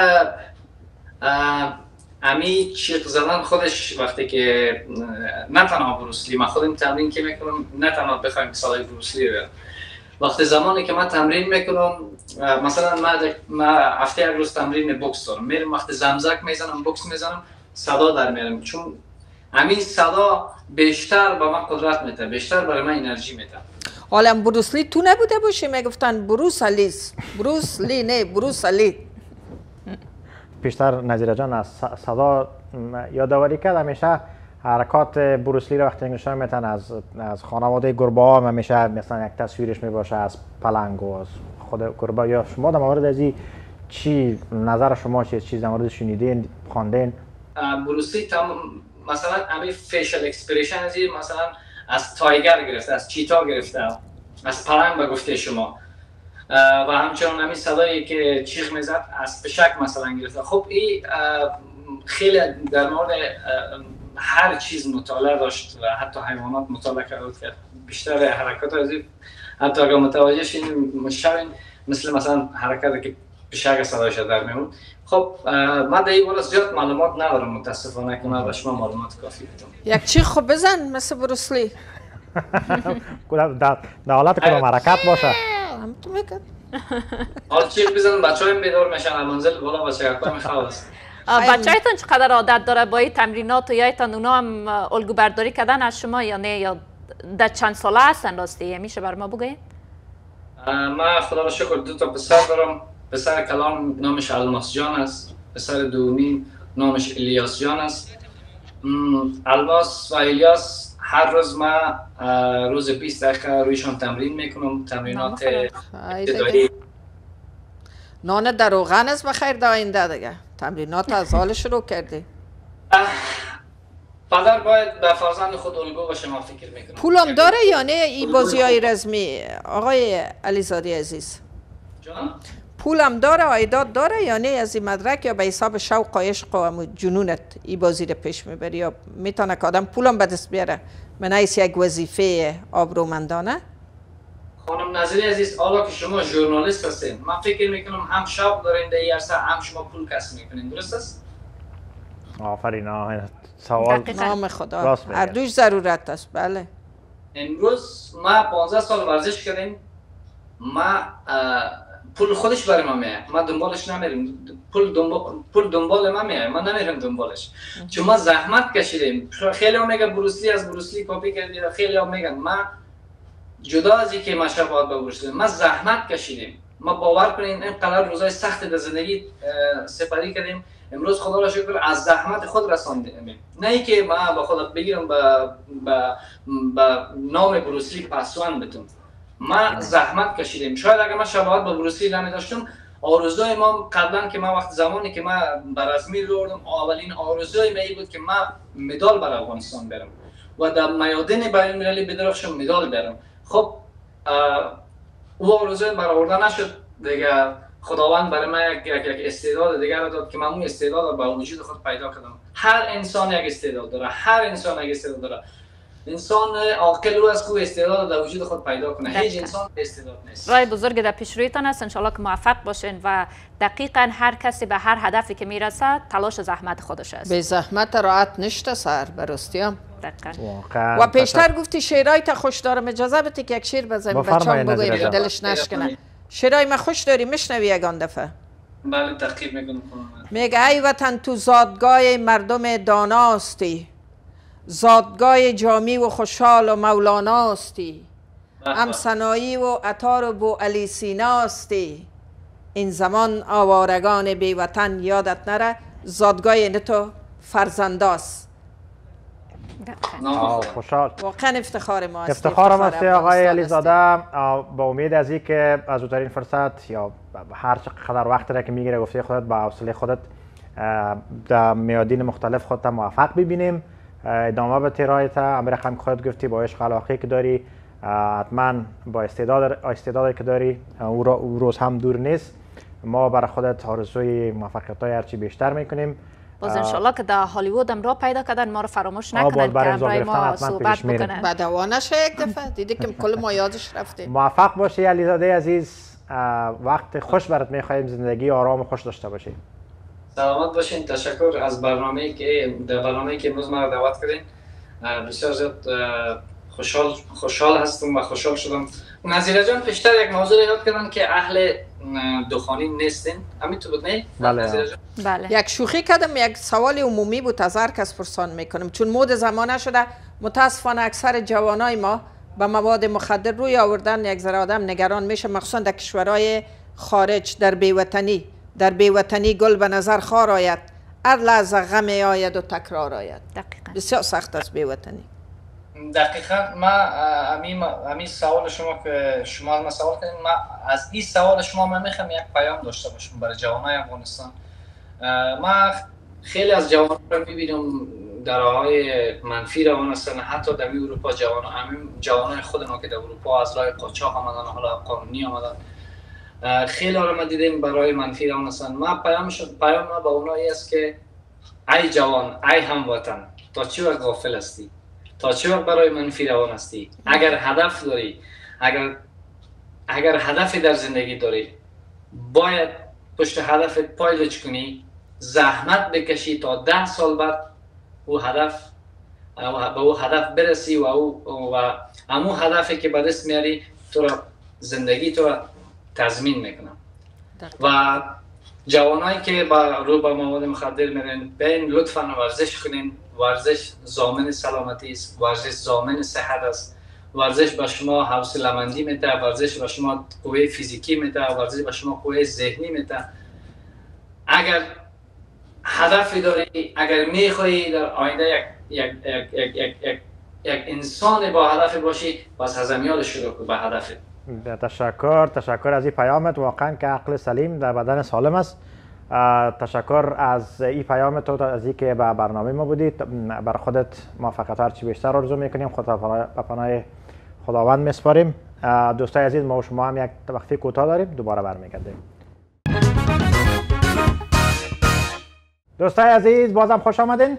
امی چیغ زدن خودش وقتی که نه تنها بروسلی، من خودم تمرین که میکنم، نه تنها بخوایم که سالای بروسلی رو وقتی زمانی که من تمرین میکنم، مثلا من ما هفته یک روز تمرین بوکس دارم، میرم وقتی زمزک میزنم بوکس میزنم صدا در میارم، چون همین صدا بیشتر به من قدرت میده، بیشتر برای من انرژی میده. حالا بروسلی تو نبوده باشی؟ میگفتن بروس الیس، بروس لی نه بروس الی. پیشتر نظیر جان از صدا یادآوری کرد، همیشه حرکات بروسلی رو وقتی نشون میتن از از خانواده گربه ها، همیشه مثلا یک تصویرش میباشه از پلنگ و از خود گربه. یا شما در مورد ازی چی نظر شما چیه؟ چیز در مورد شنیدین خواندین؟ بروسلی تم مثلا همین فیشل اکسپریشن ازی مثلا از تایگر گرفته، از چیتا گرفته، از پلنگ به گفته شما، و همچنان همین صدایی که چیغ میزد از پشک مثلا گرفته. خب این خیلی در مورد هر چیز مطالعه داشت و حتی حیوانات مطالعه کرد که بیشتر حرکات از حتی اگر متوجه شین مشابه مثل مثلا حرکتی که پشک صدایش در میمون. خب من در این باره زیاد معلومات ندارم متاسفانه که من به شما معلومات کافی بدم. یک چیغ خوب بزن مثل بروسلی. در حالت کدام حرکت باشه. حال چیخ بزنم بچه‌هایم بیدار میشن منزل بالا بچه یکم خواب است. بچه‌تون چقدر عادت داره با این تمرینات و یایتان اونا هم الگو برداری کردن از شما یا نه، یا در چند ساله هستن راستی؟ میشه بر ما بگید؟ من خدا را شکر دو تا پسر دارم. پسر کلام نامش الماس جان است، پسر دومی نامش الیاس جان است. الماس و الیاس هر روز ما روز بیست دقیقه رویشان تمرین میکنم، تمرینات ابتدایی. نان در روغن است بخیر در آینده دیگه. تمرینات از حال شروع کردی. پدر باید به فرزند خود الگو باشه، ما فکر میکنم. پولم داره یا نه این بازی های رزمی آقای علیزاده عزیز؟ جان؟ پولم داره، عایدات داره یا نه از این مدرک، یا به حساب شوق و عشق و جنونت این بازی رو پیش میبری، یا میتونه که آدم پولم به دست بیاره من ایس یک وظیفه آبرومندانه؟ خانم نظری عزیز، حالا که شما ژورنالیست هستین، من فکر میکنم هم شوق دارین در این عرصه، هم شما پول کسب میکنین، درست است؟ آفرین. سوال نام خدا هر دوش ضرورت است. بله. امروز ما پانزده سال ورزش کردیم، ما پول خودش برای ما میاد، ما دنبالش نمیریم. پول دنبال پول دنبال ما میاد، ما نمیریم دنبالش. چون ما زحمت کشیدیم. خیلی ها میگن بروسلی از بروسلی کپی کردی، خیلی ها میگن. ما جدا از اینکه ما شباهت به بروسلی، ما زحمت کشیدیم. ما باور کنین اینقدر روزای سخت در زندگی سپری کردیم، امروز خدا را شکر از زحمت خود رساندیم. نه اینکه ما با خود بگیرم با با با نام بروسلی پاسوان بتونم. ما زحمت کشیدیم. شاید اگر ما شباهت با بروسلی نمی داشتم، آرزوی ما قبلا که ما وقت زمانی که ما بر ازمیر روردم، اولین آرزوی من بود که ما مدال برای افغانستان برم و در میادین بین المللی بدرخشم مدال برم. خب او آرزوی برآورده نشد دیگه. خداوند برای من یک یک استعداد دیگر داد که من اون استعداد با وجود خود پیدا کردم. هر انسان یک استعداد داره، هر انسان یک استعداد داره. انسان عاقل او است که استعداد در وجود خود پیدا کنه. هیچ انسان استعداد نیست. رای بزرگ در پیش رویتان است، ان شاء الله که موفق باشین و دقیقاً هر کسی به هر هدفی که میرسه تلاش زحمت خودش است. به زحمت راحت نشته سر برستیم. دقیقاً. و پیشتر گفتی شعرهای تا خوش دارم، اجازه بده که یک شعر بزنیم بچه‌ام بگویم دلش نشکنه. شعرهای ما خوش داری، میشنوی یگان دفعه؟ بله تعقیب میکنم. میگه ای وطن تو زادگاه مردم داناستی، زادگاه جامی و خوشحال و مولاناستی، ام سنایی و عطار و بو علی سیناستی، این زمان آوارگان بی وطن یادت نره، زادگاه نتو فرزنداست. خوشحال. واقعا افتخار ما است. افتخار ما است آقای علیزاده. با امید از اینکه از این فرصت یا هر چقدر وقت را که میگیره گفته خودت با حوصله خودت در میادین مختلف خودت موفق ببینیم. ادامه به ترایت امر رقم خودت گفتی با عشق علاقه که داری، حتما با استعداد استعدادی که داری او روز هم دور نیست. ما برای خودت آرزوی موفقیت‌های هرچی بیشتر میکنیم. باز انشالله که در هالیوود هم را پیدا کردن ما رو فراموش نکنن که برای ما صحبت بکنن. بدوانش یک دفعه دیدی که کل ما یادش رفته. موفق باشی علیزاده عزیز. وقت خوش برات میخواهیم، زندگی آرام و خوش داشته باشی. سلامت باشین. تشکر از برنامه‌ای که در برنامه‌ای که امروز ما دعوت کردین. بسیار زیاد خوشحال خوشحال هستم و خوشحال شدم. نظیره جان پیشتر یک موضوع یاد کردن که اهل دخانی نیستین. همین تو بود نه؟ بله. بله. یک شوخی کردم، یک سوال عمومی بود از هر کس پرسان میکنم، چون مود زمانه شده متاسفانه اکثر جوانای ما به مواد مخدر روی آوردن. یک ذره آدم نگران میشه، مخصوصا در کشورهای خارج. در بیوطنی در بیوطنی گل به نظر خار آید، هر لحظه غم آید و تکرار آید. دقیقاً. بسیار سخت است بیوطنی. دقیقاً. ما همین همین سوال شما که شما از ما سوال کردین، ما از این سوال شما من میخوام یک پیام داشته باشم برای جوانای افغانستان. ما خیلی از جوانان رو میبینم درهای منفی روان هستن، حتی در اروپا جوان همین جوانای خود ما که در اروپا از راه قاچاق آمدن، حالا قانونی آمدن، خیلی ها رو ما دیدیم برای منفی روان هستن. ما پیامش پیام ما با اونها است که ای جوان، ای هموطن، تا چه وقت غافل هستی؟ تا چه وقت برای منفی روان هستی؟ اگر هدف داری، اگر اگر هدفی در زندگی داری، باید پشت هدفت پایلوچ کنی، زحمت بکشی تا ده سال بعد او هدف به او هدف برسی و او و همون هدفی که به دست میاری تو را زندگی تو را تضمین میکنم. و جوانایی که با رو به مواد مخدر میرن بین لطفاً ورزش کنین. ورزش ضامن سلامتی است، ورزش ضامن صحت است. ورزش به شما حوصله‌مندی میده، ورزش به شما قوه فیزیکی میده، ورزش به شما قوه ذهنی میده. اگر هدفی داری، اگر میخوایی در آینده یک یک یک یک یک, یک, یک انسان با هدف باشی، پس از امیال شروع کن به هدفت. تشکر تشکر از این پیامت. واقعا که عقل سلیم در بدن سالم است. تشکر از این پیام تو، از اینکه به برنامه ما بودید. بر خودت موفقیت هرچی بیشتر آرزو میکنیم. خود به پناه خداوند میسپاریم. دوستای عزیز، ما و شما هم یک وقفه کوتاه داریم، دوباره برمیگردیم. دوستای عزیز، بازم خوش آمدین.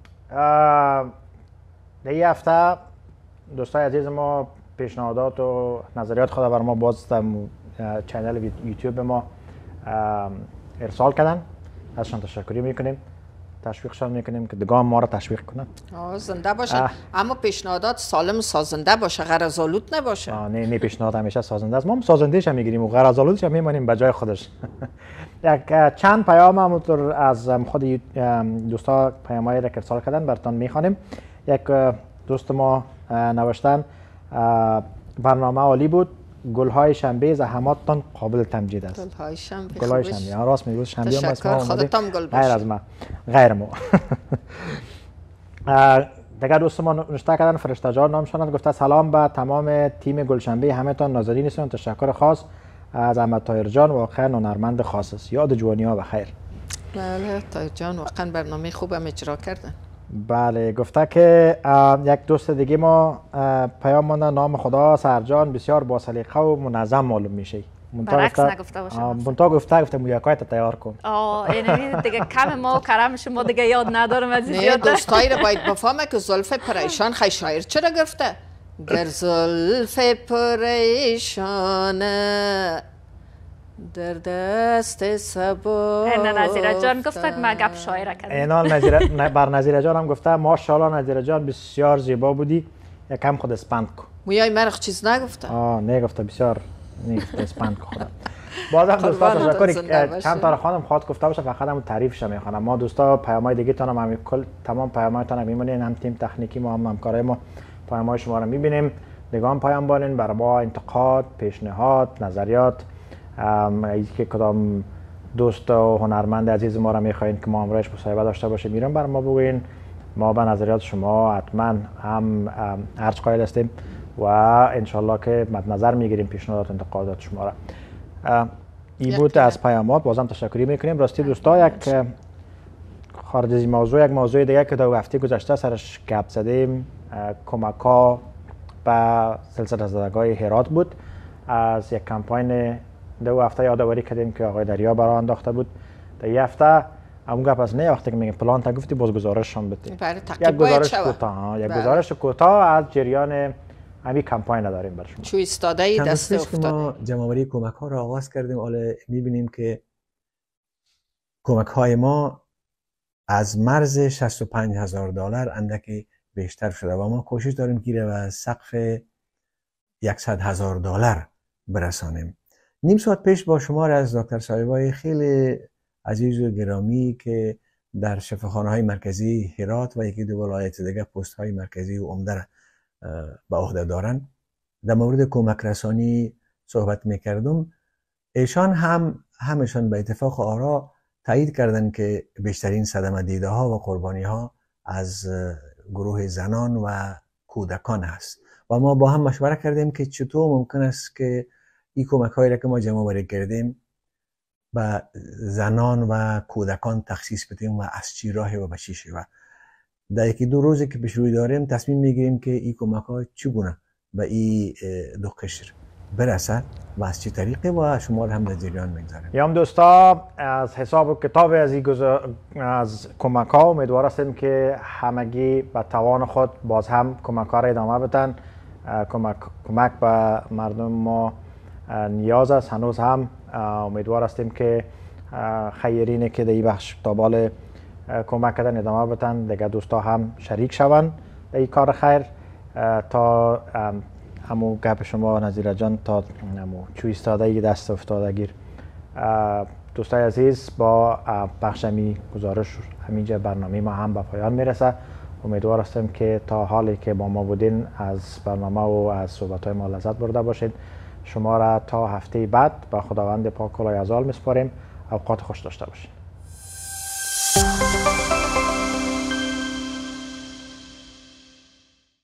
در این هفته دوستای عزیز ما پیشنهادات و نظریات خود بر ما باز چینل یوتیوب ما ارسال کردن. ازشان تشکری میکنیم، تشویقشان میکنیم که دگاه ما را تشویق کنن. آه زنده باشن. اما پیشنهادات سالم سازنده باشه، غرض آلود نباشه. آه نه نه پیشنهاد همیشه سازنده است. ما هم سازندهش هم میگیریم و غرض آلودش هم میمانیم به جای خودش. یک چند پیام همونطور از خود دوستا پیامایی را که ارسال کردن براتون میخوانیم. یک دوست ما نوشتن برنامه عالی بود، گل‌های شنبه زحماتتان قابل تمجید است. گل‌های شنبه گل‌های شنبه ها راست میگوید. شنبه هم تشکر، خودتان گل غیر از ما غیر ما. دیگر دوست ما نوشته کردن، فرشته جان نامشان، گفته سلام به تمام تیم گلشنبه، همتان ناظرین هستند. تشکر خاص از احمد طاهر جان، واقعا هنرمند خاص است. یاد جوانی ها بخیر. بله طاهر جان واقعا برنامه خوبم اجرا کردن. بله گفته که یک دوست دیگه ما پیام مانده، نام خدا سرجان بسیار با سلیقه و منظم معلوم میشه. برعکس نگفته باشه. منتها گفته گفته مویاکایت تیار کن. آه اینمی دیگه کم ما و کرم شما دیگه یاد ندارم از این زیاده. نه دوستایی رو باید بفهمه که زلف پریشان خیلی شاعر چرا گفته؟ گر زلف پریشانه در دست سبا. این نظیره جان گفته که ما گپ شاعره کردیم. اینال نظیره بر نظیره جان هم گفته ماشاءالله نظیره جان بسیار زیبا بودی، یکم خود اسپند کن. مویای مرخ چیز نگفته؟ آه نه گفته بسیار نه اسپند کن خودم. بازم دوستا تشکر. چند تا خانم خواهد گفته باشه فقط هم تعریفش میخوانم. ما دوستا پیامای دیگه تان هم کل تمام پیامایتان میمونین، هم تیم تکنیکی ما هم همکارای ما پیامای شما رو میبینیم. نگاه پیام بانین برای ما انتقاد، پیشنهاد، نظریات، ام که کدام دوست و هنرمند عزیز ما را میخواین که ما امروز مصاحبه داشته باشه میرم بر ما بگوین. ما به نظریات شما حتما هم ارج قائل هستیم و انشالله که مد نظر میگیریم پیشنهادات انتقادات شما را. این بود از پیامات. بازم تشکری میکنیم. راستی دوستا یک خارج از موضوع یک موضوع دیگه که دو هفته گذشته سرش گپ زدیم، کمک ها به سلسله زدگاه هرات بود. از یک کمپاین دو هفته یادآوری کردیم که آقای دریا برای انداخته بود. در یک هفته اون گپ از نه وقتی که میگم پلان تا گفتی باز گزارش هم بدیم. یک گزارش کوتاه، یک گزارش کوتاه از جریان همین کمپاین داریم برای شما. چو ایستاده دست افتاده. ما جمع‌آوری کمک ها را آغاز کردیم. حالا میبینیم که کمک های ما از مرز شصت و پنج هزار دلار اندکی بیشتر شده و ما کوشش داریم که به سقف صد هزار دلار برسانیم. نیم ساعت پیش با شما از دکتر صاحبای خیلی عزیز و گرامی که در شفاخانه های مرکزی هرات و یکی دو ولایت دیگه پست های مرکزی و عمده به عهده دارن در مورد کمک رسانی صحبت میکردم. ایشان هم همشان به اتفاق آرا تایید کردن که بیشترین صدمه دیده ها و قربانی ها از گروه زنان و کودکان است و ما با هم مشوره کردیم که چطور ممکن است که این کمک هایی را که ما جمع آوری کردیم به زنان و کودکان تخصیص بدیم و از چی راه و به چی شیوه. در یکی دو روزی که پیش روی داریم تصمیم میگیریم که این کمک ها چگونه به این دو قشر برسه و از چه طریقه و شما هم در جریان میگذاریم. یا هم دوستا از حساب و کتاب از این گذار... از کمک ها امیدوار هستیم که همگی به توان خود باز هم کمک ها را ادامه بدن. کمک کمک به مردم ما نیاز است. هنوز هم امیدوار هستیم که خیرینی که در این بخش تابال کمک کردن ادامه بدن، دیگه دوستا هم شریک شوند در این کار خیر تا همو گپ شما نظیر جان تا همو چوی استادگی دست افتادگیر. دوستای عزیز با بخشمی گزارش همینجا برنامه ما هم به پایان میرسه. امیدوار هستم که تا حالی که با ما بودین از برنامه و از صحبت‌های ما لذت برده باشید. شما را تا هفته بعد به خداوند پاک و لایزال میسپاریم. اوقات خوش داشته باشید.